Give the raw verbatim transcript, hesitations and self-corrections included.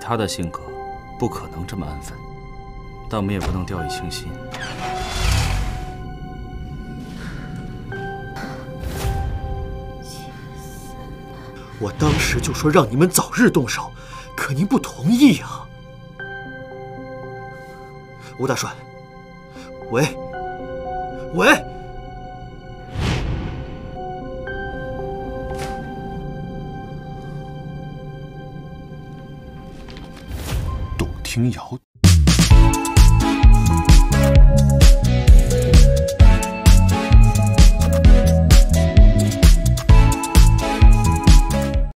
他的性格，不可能这么安分，但我们也不能掉以轻心。 我当时就说让你们早日动手，可您不同意呀。吴大帅，喂，喂。 丁瑶